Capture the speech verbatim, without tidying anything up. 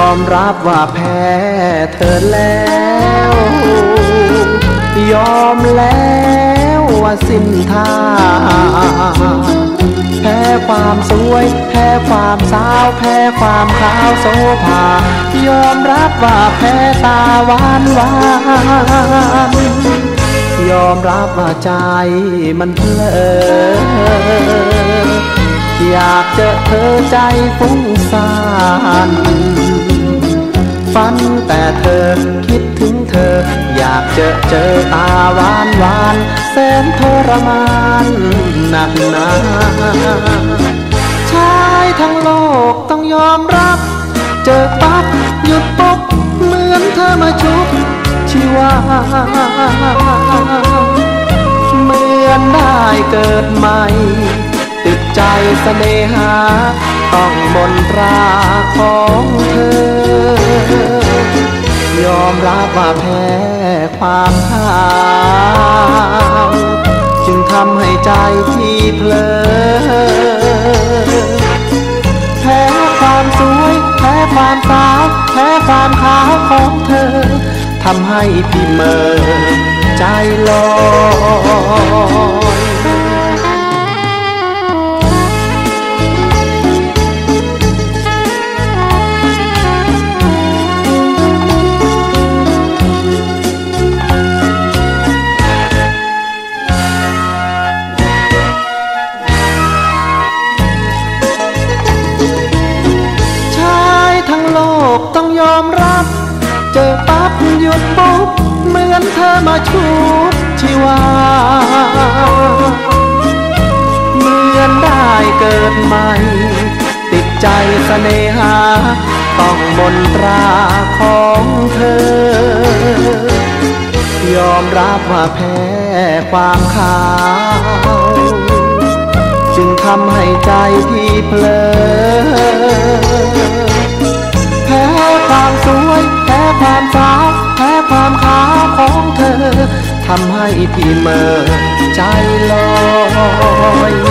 อมรับว่าแพ้เธอแล้วยอมแล้วว่าสิ้นท่าแพ้ความสวยแพ้ความสาวแพ้ความขาวโสภายอมรับว่าแพ้ตาหวานหวานยอมรับว่าใจมันเพลออยากเจอเธอใจฟุ้งซ่านฝันแต่เธอคิดถึงเธออยากเจอเจอตาหวานหวานแสนทรมานหนักหนาชายทั้งโลกต้องยอมรับเจอปั๊บหยุดปุ๊บเหมือนเธอมาชุบชีวาเหมือนได้เกิดใหม่ติดใจเสน่หาต้องมนตราของเธอยอมรับว่าแพ้ความหาวจึงทำให้ใจที่เพลอแพ้ความสวยแพ้ความสาวแพ้ความขาวของเธอทำให้พี่เมื่อใจลอยต้องยอมรับเจอปั๊บหยุดปุ๊บเหมือนเธอมาชุบชีวาเหมือนได้เกิดใหม่ติดใจเสน่หาต้องมนตราของเธอยอมรับว่าแพ้ความขาวจึงทำให้ใจพี่เพลอแพ้ความสวยแพ้ความสาวแพ้ความขาวของเธอทำให้พี่เมื่อใจลอย